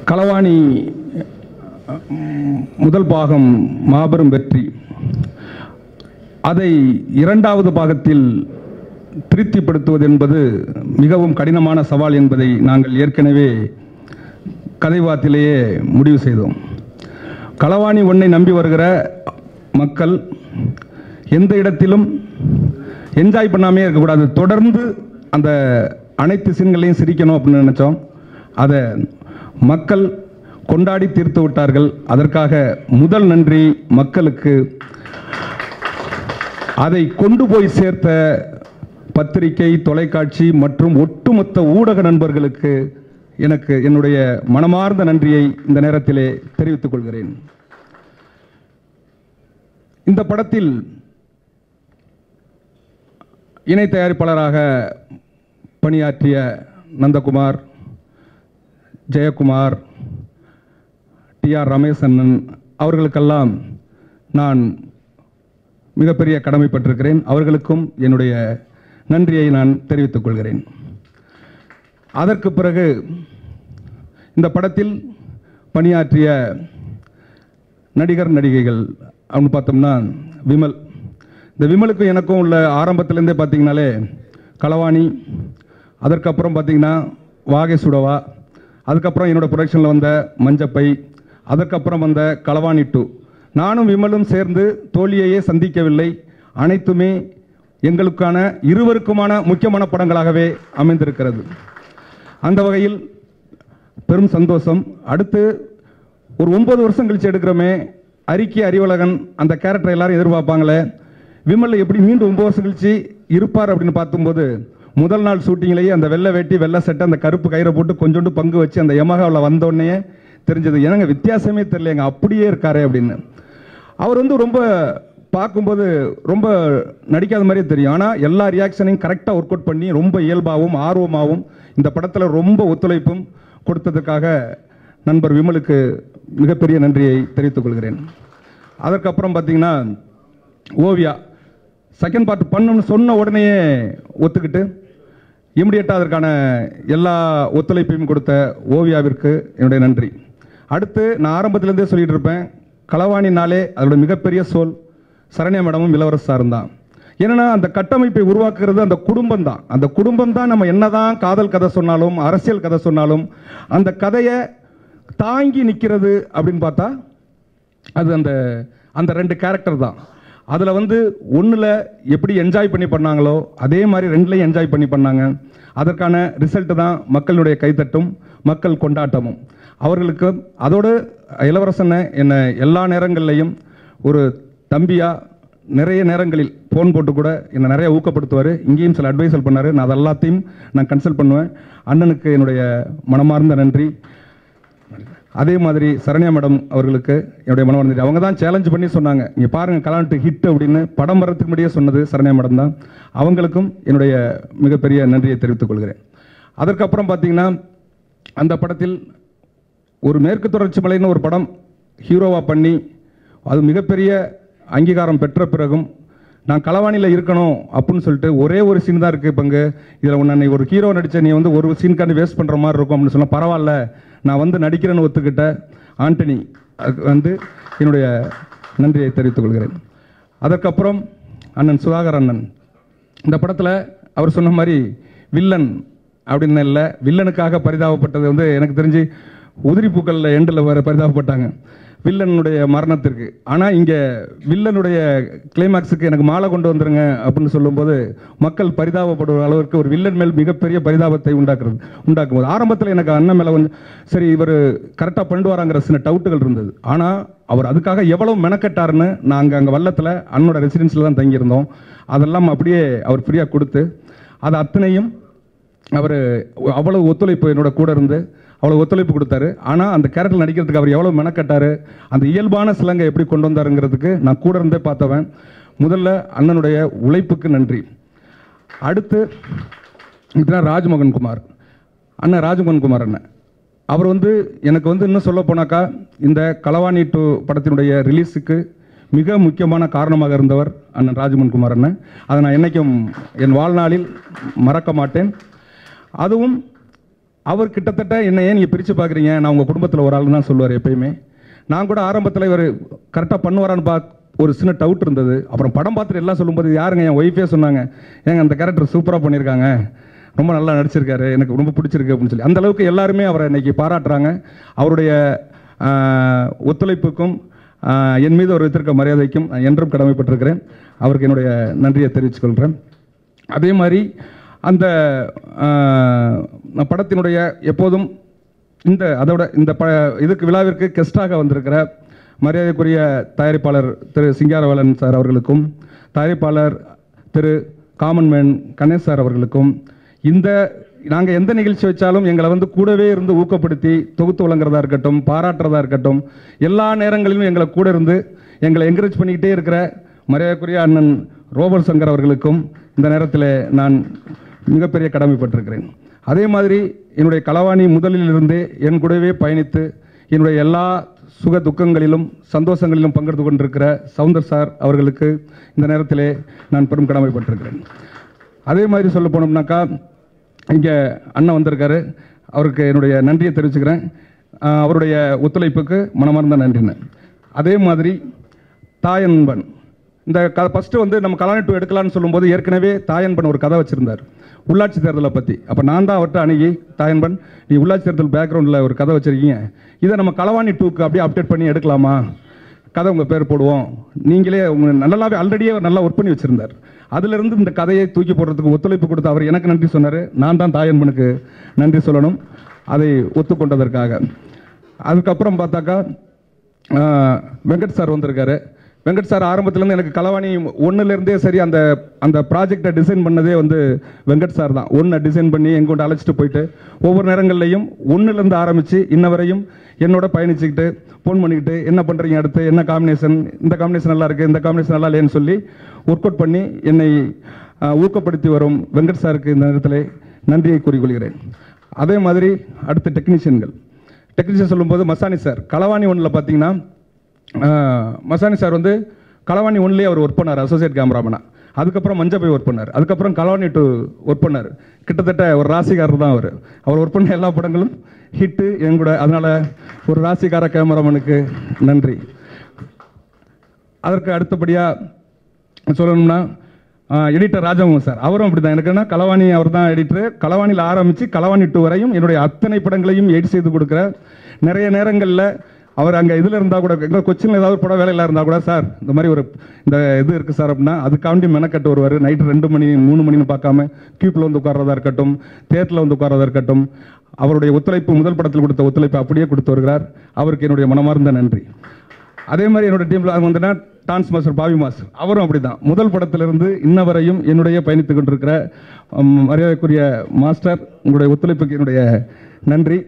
களவாணி முதல் பாகம் மாபெரும் வெற்றி. அதை இரண்டாவது பாகத்தில் திருப்திப்படுத்துவது என்பது மிகவும் கடினமான சவால் என்பதை நாங்கள் ஏற்கனவே கதைவாத்திலேயே முடிவு செய்தோம். களவாணி ஒன்றை நம்பி வருகிற மக்கள் எந்த இடத்திலும் என்ஜாய் பண்ணாமே இருக்கக்கூடாது, தொடர்ந்து அந்த அனைத்து சீன்களையும் சிரிக்கணும் அப்படின்னு நினச்சோம். அதை மக்கள் கொண்டாடி தீர்த்து விட்டார்கள். அதற்காக முதல் நன்றி மக்களுக்கு. அதை கொண்டு போய் சேர்த்த பத்திரிகை, தொலைக்காட்சி மற்றும் ஒட்டுமொத்த ஊடக நண்பர்களுக்கு எனக்கு என்னுடைய மனமார்ந்த நன்றியை இந்த நேரத்திலே தெரிவித்துக் கொள்கிறேன். இந்த படத்தில் இணை தயாரிப்பாளராக பணியாற்றிய நந்தகுமார், ஜெயக்குமார், டி.ஆர். ரமேஷ் அண்ணன் அவர்களுக்கெல்லாம் நான் மிகப்பெரிய கடமைப்பட்டிருக்கிறேன். அவர்களுக்கும் என்னுடைய நன்றியை நான் தெரிவித்துக் கொள்கிறேன். அதற்கு பிறகு இந்த படத்தில் பணியாற்றிய நடிகர் நடிகைகள் அப்படின்னு பார்த்தோம்னா விமல். இந்த விமலுக்கும் எனக்கும் உள்ள ஆரம்பத்திலேருந்தே பார்த்தீங்கன்னாலே களவாணி, அதற்கப்புறம் பார்த்தீங்கன்னா வாகை சுடவா, அதுக்கப்புறம் என்னோடய ப்ரொடக்ஷனில் வந்த மஞ்சப்பை, அதற்கப்புறம் வந்த களவாணி 2. நானும் விமலும் சேர்ந்து தோல்வியையே சந்திக்கவில்லை. அனைத்துமே எங்களுக்கான இருவருக்குமான முக்கியமான படங்களாகவே அமைந்திருக்கிறது. அந்த வகையில் பெரும் சந்தோஷம். அடுத்து ஒரு 9 வருஷம் கழிச்சு எடுக்கிறோமே, அறிக்கை அறிவழகன் அந்த கேரக்டரை எல்லாரும் எதிர்பார்ப்பாங்களே, விமல் எப்படி மீண்டும் 9 வருஷம் கழிச்சு இருப்பார் அப்படின்னு பார்க்கும்போது முதல் நாள் ஷூட்டிங்லேயே அந்த வெள்ளை வேட்டி வெள்ளை சட்டை அந்த கருப்பு கயிறை போட்டு கொஞ்சோண்டு பங்கு வச்சு அந்த யமகாவில் வந்தோடனே தெரிஞ்சது, எனக்கு வித்தியாசமே தெரியலைங்க, அப்படியே இருக்காரு அப்படின்னு. அவர் ரொம்ப பார்க்கும்போது ரொம்ப நடிக்காத மாதிரியே தெரியும். ஆனால் எல்லா ரியாக்ஷனையும் கரெக்டாக ஒர்க் அவுட் பண்ணி ரொம்ப இயல்பாகவும் ஆர்வமாகவும் இந்த படத்தில் ரொம்ப ஒத்துழைப்பும் கொடுத்ததுக்காக நண்பர் விமலுக்கு மிகப்பெரிய நன்றியை தெரிவித்துக் கொள்கிறேன். அதற்கப்புறம் பார்த்தீங்கன்னா ஓவியா செகண்ட் பார்ட் பண்ணணும்னு சொன்ன உடனேயே ஒத்துக்கிட்டு இமிடியேட்டாக அதற்கான எல்லா ஒத்துழைப்பையும் கொடுத்த ஓவியாவிற்கு என்னுடைய நன்றி. அடுத்து நான் ஆரம்பத்திலேருந்தே சொல்லிட்டு இருப்பேன், களவாணினாலே அதோட மிகப்பெரிய சோல் சரண்யா மேடமும் இளவரசு சாரும் தான். ஏன்னா அந்த கட்டமைப்பை உருவாக்குறது அந்த குடும்பம் தான். அந்த குடும்பம் தான் நம்ம என்னதான் காதல் கதை சொன்னாலும் அரசியல் கதை சொன்னாலும் அந்த கதையை தாங்கி நிற்கிறது அப்படின்னு பார்த்தா அது அந்த அந்த 2 கேரக்டர் தான். அதில் ஒன்றில் எப்படி என்ஜாய் பண்ணி பண்ணாங்களோ அதே மாதிரி 2லையும் என்ஜாய் பண்ணி பண்ணாங்க. அதற்கான ரிசல்ட்டு தான் மக்களுடைய கைத்தட்டும் மக்கள் கொண்டாட்டமும். அவர்களுக்கு அதோடு இளவரசனை என்னை எல்லா நேரங்கள்லையும் ஒரு தம்பியாக நிறைய நேரங்களில் ஃபோன் போட்டு கூட என்னை நிறைய ஊக்கப்படுத்துவார். இங்கேயும் சில அட்வைசல் பண்ணார். நான் அது எல்லாத்தையும் நான் கன்சல்ட் பண்ணுவேன். அண்ணனுக்கு என்னுடைய மனமார்ந்த நன்றி. அதே மாதிரி சரண்யா மேடம் அவர்களுக்கு என்னுடைய மனமார்ந்த நன்றி. அவங்க தான் சேலஞ்ச் பண்ணி சொன்னாங்க, இங்கே பாருங்கள் கலாண்டு ஹிட் அப்படின்னு படம் வர்றதுக்கு முன்னாடியே சொன்னது சரண்யா மேடம் தான். அவங்களுக்கும் என்னுடைய மிகப்பெரிய நன்றியை தெரிவித்துக் கொள்கிறேன். அதற்கப்புறம் பார்த்தீங்கன்னா அந்த படத்தில் ஒரு மேற்கு தொடர்ச்சி மலைன்னு ஒரு படம் ஹீரோவாக பண்ணி அது மிகப்பெரிய அங்கீகாரம் பெற்ற பிறகும் நான் களவாணியில் இருக்கணும் அப்படின்னு சொல்லிட்டு ஒரே ஒரு சீன் தான் இருக்குது பங்கு, இதில் உன்னை ஒரு ஹீரோ நடித்த நீ ஒரு சீனுக்காண்டி வேஸ்ட் பண்ணுற மாதிரி இருக்கும் அப்படின்னு சொன்னால் பரவாயில்ல நான் நடிக்கிறேன்னு ஒத்துக்கிட்ட ஆண்டனி என்னுடைய நன்றியை தெரிவித்துக் கொள்கிறேன். அதற்கப்புறம் அண்ணன் சுதாகர் அண்ணன் இந்த படத்தில் அவர் சொன்ன மாதிரி வில்லன் அப்படின்னு இல்லை, வில்லனுக்காக பரிதாபப்பட்டது எனக்கு தெரிஞ்சு உதிரி பூக்களில் எண்டில் வர பரிதாபப்பட்டாங்க வில்லனுடைய மரணத்திற்கு. ஆனால் இங்கே வில்லனுடைய கிளைமேக்ஸுக்கு எனக்கு மாலை கொண்டு வந்துருங்க அப்படின்னு சொல்லும்போது மக்கள் பரிதாபப்படுற அளவிற்கு ஒரு வில்லன் மேல் மிகப்பெரிய பரிதாபத்தை உண்டாக்கும்போது ஆரம்பத்தில் எனக்கு அண்ணன் மேலே கொஞ்சம் சரி இவர் கரெக்டாக பண்ணிட்டு வராங்கிற சின்ன டவுட்டுகள் இருந்தது. ஆனால் அவர் அதுக்காக எவ்வளோ மெனக்கட்டாருன்னு நாங்கள் அங்கே வல்லத்தில் அண்ணனோட ரெசிடென்ஸில் தான் தங்கியிருந்தோம். அதெல்லாம் அப்படியே அவர் ஃப்ரீயாக கொடுத்து அது அத்தனையும் அவர் அவ்வளோ ஒத்துழைப்பு என்னோட கூட இருந்து அவ்வளோ ஒத்துழைப்பு கொடுத்தாரு. ஆனால் அந்த கேரக்டர் நடிக்கிறதுக்கு அவர் எவ்வளோ மெனக்கட்டார், அந்த இயல்பான சிலங்கை எப்படி கொண்டு வந்தாருங்கிறதுக்கு நான் கூட இருந்தே பார்த்தவன். முதல்ல அண்ணனுடைய உழைப்புக்கு நன்றி. அடுத்து ராஜ்மோகன் குமார் அண்ணன், ராஜ்மோகன் குமார் அண்ணன் அவர் எனக்கு இன்னும் சொல்ல போனாக்கா இந்த களவாணி 2 படத்தினுடைய ரிலீஸுக்கு மிக முக்கியமான காரணமாக இருந்தவர் அண்ணன் ராஜ்மோகன் குமார் அண்ணன். அதை நான் என்றைக்கும் என் வாழ்நாளில் மறக்க மாட்டேன். அதுவும் அவர் கிட்டத்தட்ட என்ன ஏன் நீங்கள் பிரித்து பார்க்குறீங்க, நான் உங்கள் குடும்பத்தில் ஒரு ஆள் தான் சொல்லுவார் எப்பயுமே. நான் கூட ஆரம்பத்தில் இவர் கரெக்டாக பண்ணுவாரான்னு ஒரு சின்ன டவுட் இருந்தது. அப்புறம் படம் பார்த்துட்டு எல்லாம் சொல்லும்போது யாருங்க என் ஒய்ஃபே சொன்னாங்க, ஏங்க அந்த கேரக்டர் சூப்பராக பண்ணியிருக்காங்க, ரொம்ப நல்லா நடிச்சிருக்காரு, எனக்கு ரொம்ப பிடிச்சிருக்கு அப்படின்னு சொல்லி. அந்த அளவுக்கு எல்லாருமே அவரை இன்னைக்கு பாராட்டுறாங்க. அவருடைய ஒத்துழைப்புக்கும் என் மீது ஒரு வைத்திருக்க மரியாதைக்கும் என்றும் கடமைப்பட்டிருக்கிறேன். அவருக்கு என்னுடைய நன்றியை தெரிவித்துக்கொள்கிறேன். அதே மாதிரி அந்த படத்தினுடைய எப்போதும் அதோட இந்த இதுக்கு விழாவிற்கு கெஸ்டாக வந்திருக்கிற மரியாதைக்குரிய தயாரிப்பாளர் திரு சிங்காரவேலன் சார் அவர்களுக்கும், தயாரிப்பாளர் திரு காமன்மேன் கணேஷ் சார் அவர்களுக்கும், நாங்கள் எந்த நிகழ்ச்சி வச்சாலும் எங்களை கூடவே இருந்து ஊக்கப்படுத்தி தொகுத்து வழங்குறதா இருக்கட்டும், பாராட்டுறதா இருக்கட்டும், எல்லா நேரங்களிலும் எங்களை கூட இருந்து எங்களை என்கரேஜ் பண்ணிக்கிட்டே இருக்கிற மரியாதைக்குரிய அண்ணன் ரோபர்ட் சங்கர் அவர்களுக்கும் இந்த நேரத்தில் நான் மிகப்பெரிய கடமைப்பட்டிருக்கிறேன். அதே மாதிரி என்னுடைய களவாணி முதலிலிருந்தே என் கூடவே பயணித்து என்னுடைய எல்லா சுக துக்கங்களிலும் சந்தோஷங்களிலும் பங்கெடுத்து கொண்டிருக்கிற சவுந்தர் சார் அவர்களுக்கு இந்த நேரத்திலே நான் பெரும் கடமைப்பட்டிருக்கிறேன். அதே மாதிரி சொல்ல போனோம்னாக்கா, இங்கே அண்ணன் வந்திருக்காரு, அவருக்கு என்னுடைய நன்றியை தெரிவிச்சுக்கிறேன். அவருடைய ஒத்துழைப்புக்கு மனமார்ந்த நன்றின்னு. அதே மாதிரி தாயன்பன் இந்த ஃபஸ்ட்டு நம்ம கலாணி 2 எடுக்கலான்னு சொல்லும்போது ஏற்கனவே தாயன்பன் ஒரு கதை வச்சுருந்தார் உள்ளாட்சி தேர்தலை பற்றி. அப்போ நான் தான் அவர்கிட்ட அணுகி, தாயன்பன் நீ உள்ளாட்சி தேர்தல் பேக்ரவுண்டில் ஒரு கதை வச்சுருக்கீங்க, இதை நம்ம களவாணி 2க்கு அப்படியே அப்டேட் பண்ணி எடுக்கலாமா, கதை உங்கள் பேர் போடுவோம், நீங்களே உங்கள் நல்லாவே ஆல்ரெடியே நல்லா ஒர்க் பண்ணி வச்சுருந்தார். அதிலிருந்து இந்த கதையை தூக்கி போடுறதுக்கு ஒத்துழைப்பு கொடுத்து அவர் எனக்கு நன்றி சொன்னார். நான் தான் தாயன்பனுக்கு நன்றி சொல்லணும் அதை ஒத்துக்கொண்டதற்காக. அதுக்கப்புறம் பார்த்தாக்கா வெங்கட் சார் வந்திருக்காரு. வெங்கட் சார் ஆரம்பத்திலேருந்து எனக்கு களவாணி 1லேருந்தே சரி அந்த ப்ராஜெக்டை டிசைன் பண்ணதே வெங்கட் சார் தான். 1 டிசைன் பண்ணி எங்கொண்டு அழைச்சிட்டு போயிட்டு ஒவ்வொரு நேரங்கள்லையும் 1லேருந்து ஆரம்பித்து இன்ன வரையும் என்னோட பயணிச்சுக்கிட்டு ஃபோன் பண்ணிக்கிட்டு என்ன பண்ணுறீங்க, அடுத்து என்ன காம்பினேஷன், இந்த காம்பினேஷன் நல்லா இருக்குது, இந்த காம்பினேஷன் நல்லா இல்லைன்னு சொல்லி ஒர்க் அவுட் பண்ணி என்னை ஊக்கப்படுத்தி வரும் வெங்கட் சாருக்கு இந்த நேரத்தில் நன்றியை கூறிக்கொள்கிறேன். அதே மாதிரி அடுத்த டெக்னீஷியன் சொல்லும்போது மசானி சார் களவாணி 1ல் பார்த்தீங்கன்னா மசானி சார் களவாணி 1லேயே அவர் ஒர்க் பண்ணார் அசோசியேட் கேமராமேனா. அதுக்கப்புறம் மஞ்சள் போய் ஒர்க் பண்ணார். அதுக்கப்புறம் களவாணி 2 ஒர்க் பண்ணார். கிட்டத்தட்ட ஒரு ராசிக்காரர் தான் அவர் ஒர்க் பண்ண எல்லா படங்களும் ஹிட்டு எங்கூட. அதனால் ஒரு ராசிக்கார கேமராமேனுக்கு நன்றி. அதற்கு அடுத்தபடியாக சொல்லணும்னா எடிட்டர் ராஜமோகன் சார், அவரும் அப்படி தான். எனக்குன்னா களவாணி அவர் தான் எடிட்டர். களவாணியில் ஆரம்பித்து களவாணி 2 வரையும் என்னுடைய அத்தனை படங்களையும் எடிட் செய்து கொடுக்குற. நிறைய நேரங்களில் அவர் அங்கே இதில் இருந்தால் கூட, எங்கள் கொச்சினில் ஏதாவது படம் வேலையில் இருந்தால் கூட, சார் இந்த மாதிரி இந்த இது இருக்குது சார் அப்படின்னா அதுக்காண்டி மெனக்கட்டு வருவார். நைட்டு 2 மணி 3 மணின்னு பார்க்காம கியூப்பில் உட்கார்றதா இருக்கட்டும், தேட்டரில் உட்கார்றதா இருக்கட்டும், அவருடைய ஒத்துழைப்பு முதல் படத்தில் கொடுத்த ஒத்துழைப்பு அப்படியே கொடுத்து வருகிறார். அவருக்கு என்னுடைய மனமார்ந்த நன்றி. அதே மாதிரி என்னோட டீமில் டான்ஸ் மாஸ்டர் பாவி மாஸ்டர், அவரும் அப்படி தான். முதல் படத்திலிருந்து இன்ன வரையும் என்னுடைய பயணித்து கொண்டிருக்கிற மரியாதைக்குரிய மாஸ்டர், உங்களுடைய ஒத்துழைப்புக்கு என்னுடைய நன்றி.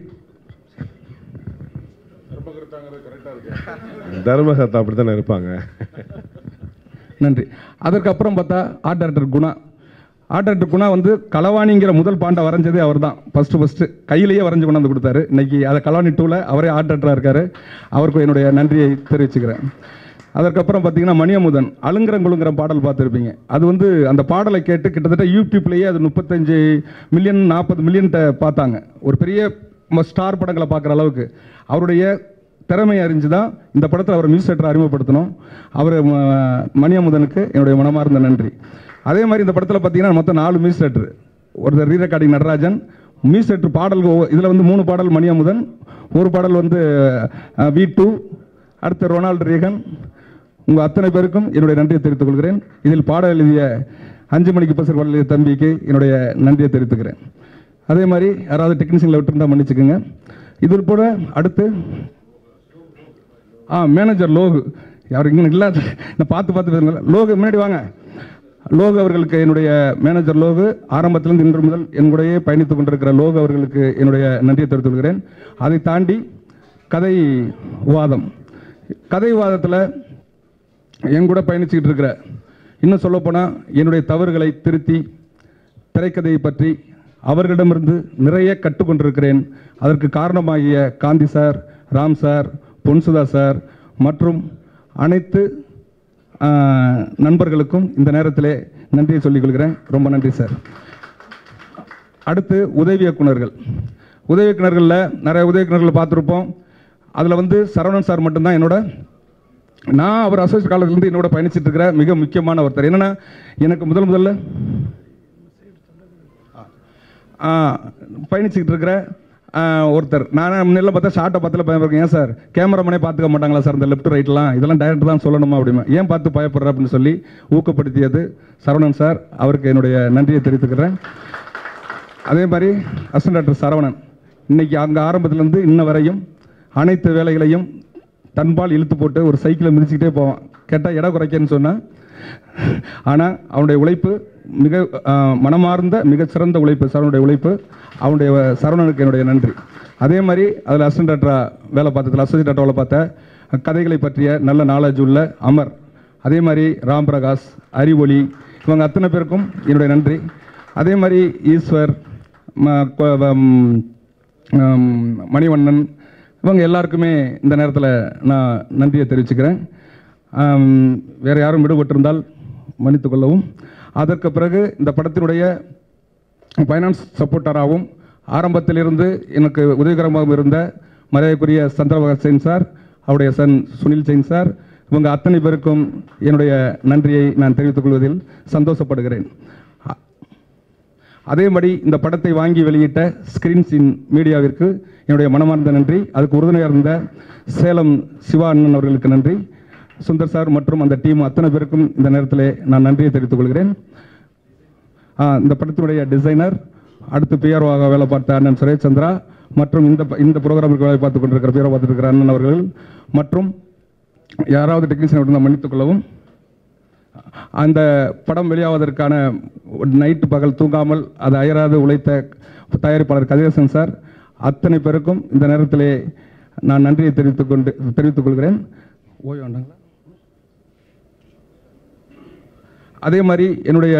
தர்மகர்த்தா அப்படித்தானே இருப்பாங்க. நன்றி. அதற்கப்புறம் பார்த்தா ஆர்ட் டைரக்டர் குணா களவாணிங்கிற முதல் பாண்டை வரைஞ்சதே அவர் தான். ஃபஸ்ட்டு கையிலேயே வரைஞ்சு கொண்டாந்து கொடுத்தாரு. இன்னைக்கு அதை களவாணி 2ல் அவரே ஆர்ட் டைரக்டராக இருக்காரு. அவருக்கு என்னுடைய நன்றியை தெரிவிச்சுக்கிறேன். அதற்கப்புறம் பார்த்தீங்கன்னா மணியமுதன் அலுங்கரங்குளுங்கிற பாடல் பார்த்துருப்பீங்க. அது அந்த பாடலை கேட்டு கிட்டத்தட்ட யூடியூப்லேயே அது 35 மில்லியன் 40 மில்லியன்ட்ட பார்த்தாங்க. ஒரு பெரிய ஸ்டார் படங்களை பார்க்குற அளவுக்கு அவருடைய திறமை அறிஞ்சு தான் இந்த படத்தில் அவர் மியூசிக் டைரக்டரை அறிமுகப்படுத்தணும். அவர் மணியமுதனுக்கு என்னுடைய மனமார்ந்த நன்றி. அதே மாதிரி இந்த படத்தில் பார்த்தீங்கன்னா மொத்தம் 4 மியூசிக் டைரக்டர். ஒருத்தர் re recording Natarajan, music director பாடல் இதில் 3 பாடல் மணியமுதன், ஒரு பாடல் V2, அடுத்து ரொனால்டு ரீகன். உங்கள் அத்தனை பேருக்கும் என்னுடைய நன்றியை தெரிவித்துக் கொள்கிறேன். இதில் பாடல் எழுதிய 5 மணிக்கு பசர் பாடல் எழுதிய தம்பிக்கு என்னுடைய நன்றியை தெரிவித்துக்கிறேன். அதே மாதிரி யாராவது டெக்னீஷியனில் விட்டுருந்தால் மன்னிச்சுக்கோங்க. இது போல அடுத்து மேனேஜர் லோகு, யார் இங்கே இல்லை, நான் பார்த்து லோகு முன்னாடி வாங்க. லோகு அவர்களுக்கு என்னுடைய மேனேஜர் லோகு, ஆரம்பத்திலிருந்து இன்று முதல் என் கூடயே பயணித்துக் கொண்டிருக்கிற லோகு அவர்களுக்கு என்னுடைய நன்றியை தெரிவித்துக் கொள்கிறேன். அதை தாண்டி கதை விவாதத்தில் என் கூட பயணிச்சுக்கிட்டு இருக்கிற, இன்னும் சொல்லப்போனால் என்னுடைய தவறுகளை திருத்தி திரைக்கதையை பற்றி அவர்களிடமிருந்து நிறைய கற்றுக்கொண்டிருக்கிறேன். அதற்கு காரணமாகிய Gandhi sir, Ram sir, Ponsudha sir மற்றும் அனைத்து நண்பர்களுக்கும் இந்த நேரத்திலே நன்றியை சொல்லிக் கொள்கிறேன். ரொம்ப நன்றி சார். அடுத்து உதவி இயக்குனர்கள். உதவி இயக்குனர்களில் நிறைய உதவி இயக்குனர்களை பார்த்துருப்போம். அதில் வந்து சரவணன் சார் மட்டும்தான் நான் அவர் அசோசியேட் காலத்துலேருந்து என்னோட பயணிச்சுட்டு இருக்கிற மிக முக்கியமான ஒருத்தர். என்னென்னா எனக்கு முதல்ல பயணிச்சுக்கிட்டு இருக்கிற ஒருத்தர். நான் முன்னெல்லாம் பார்த்தா ஷார்ட்டை பார்த்துல பயப்படுறேன். ஏன் சார் கேமராமேனே பார்த்துக்க மாட்டாங்களா சார் இந்த லெஃப்ட் ரைட்லாம், இதெல்லாம் டைரக்டர் தான் சொல்லணுமா அப்படிமா, ஏன் பார்த்து பயப்படுற அப்படின்னு சொல்லி ஊக்கப்படுத்தியது சரவணன் சார். அவருக்கு என்னுடைய நன்றியை தெரிவித்துக்கிறேன். அதே மாதிரி அசிஸ்டன்ட் டாக்டர் சரவணன் இன்னைக்கு அங்கே ஆரம்பத்திலேருந்து இன்ன வரையும் அனைத்து வேலைகளையும் தன்பால் இழுத்து போட்டு ஒரு சைக்கிளை மிதிச்சுக்கிட்டே போவான். கேட்டால் இடம் குறைக்கன்னு சொன்னால், ஆனால் அவனுடைய உழைப்பு மிக மனமார்ந்த மிகச்சிறந்த உழைப்பு சரவனுடைய உழைப்பு. அவனுடைய சரவணனுக்கு என்னுடைய நன்றி. அதே மாதிரி அதில் அசிஸ்டன்ட் டாக்டராக வேலை பார்த்ததில் அசோசியேட் டாக்டர் வேலை பார்த்த கதைகளை பற்றிய நல்ல நாலேஜ் உள்ள அமர், அதே மாதிரி ராம் பிரகாஷ், அறிவொளி, இவங்க அத்தனை பேருக்கும் என்னுடைய நன்றி. அதே மாதிரி ஈஸ்வர், மணிவண்ணன், இவங்க எல்லாருக்குமே இந்த நேரத்தில் நான் நன்றியை தெரிவிச்சுக்கிறேன். வேறு யாரும் விடுபட்டிருந்தால் மன்னித்துக்கொள்ளவும். அதற்கு பிறகு இந்த படத்தினுடைய ஃபைனான்ஸ் சப்போர்ட்டராகவும் ஆரம்பத்திலிருந்து எனக்கு உதவிகரமாகவும் இருந்த மரியாதைக்குரிய சந்திரபாகர் செயின் சார், அவருடைய சன் சுனில் செயின் சார், இவங்க அத்தனை பேருக்கும் என்னுடைய நன்றியை நான் தெரிவித்துக் கொள்வதில் சந்தோஷப்படுகிறேன். அதே மாதிரி இந்த படத்தை வாங்கி வெளியிட்ட ஸ்கிரீன்ஸ் இன் மீடியாவிற்கு என்னுடைய மனமார்ந்த நன்றி. அதுக்கு உறுதுணையாக இருந்த சேலம் சிவா அண்ணன் அவர்களுக்கு நன்றி. சுந்தர் சார் மற்றும் அந்த டீம் அத்தனை பேருக்கும் இந்த நேரத்தில் நான் நன்றியை தெரிவித்துக் கொள்கிறேன். இந்த படத்தினுடைய டிசைனர், அடுத்து பிஆர்ஓவாக வேலை பார்த்த அண்ணன் சுரேஷ் சந்திரா மற்றும் இந்த ப்ரோக்ராமுக்கு வேலை பார்த்து கொண்டிருக்கிற பிஆர்ஓ பார்த்துட்டு இருக்கிற அண்ணன் அவர்கள் மற்றும் யாராவது டெக்னீஷியன் விட்டு மன்னித்துக் கொள்ளவும். அந்த படம் வெளியாவதற்கான நைட்டு பகல் தூங்காமல் அதை அயராது உழைத்த தயாரிப்பாளர் கதிரேசன் சார், அத்தனை பேருக்கும் இந்த நேரத்திலே நான் நன்றியை தெரிவித்துக் கொள்கிறேன். ஓய்வு வேண்டாங்களா? அதே மாதிரி என்னுடைய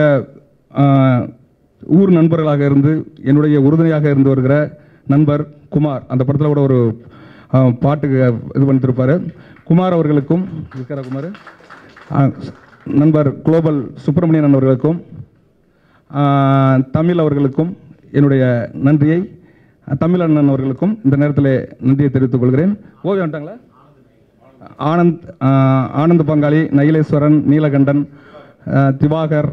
ஊர் நண்பர்களாக இருந்து என்னுடைய உறுதுணையாக இருந்து வருகிற நண்பர் குமார், அந்த படத்தில் கூட ஒரு பாட்டுக்கு இது பண்ணிருப்பாரு. குமார் அவர்களுக்கும் இருக்கிற குமார் நண்பர் குளோபல் சுப்பிரமணியன் அவர்களுக்கும் தமிழ் அவர்களுக்கும் என்னுடைய நன்றியை, தமிழ் அண்ணன் அவர்களுக்கும் இந்த நேரத்தில் நன்றியை தெரிவித்துக் கொள்கிறேன். ஓவியம் வந்துட்டாங்களா? ஆனந்த் பங்காளி, நயிலேஸ்வரன், நீலகண்டன், திவாகர்,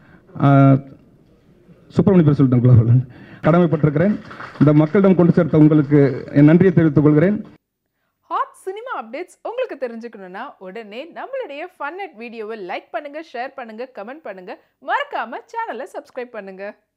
சுப்பிரமணிய பேர் சொல்லிட்டேன், கடமைப்பட்டிருக்கிறேன். இந்த மக்களிடம் கொண்டு சேர்த்த உங்களுக்கு என் நன்றியை தெரிவித்துக் கொள்கிறேன். ஹாட் சினிமா அப்டேட்ஸ் உங்களுக்கு தெரிஞ்சுக்கணும்னா உடனே நம்மளுடைய ஃபன்னெட் வீடியோவை லைக் பண்ணுங்க, ஷேர் பண்ணுங்க, கமெண்ட் பண்ணுங்க, மறக்காம சேனலை சப்ஸ்கிரைப் பண்ணுங்க.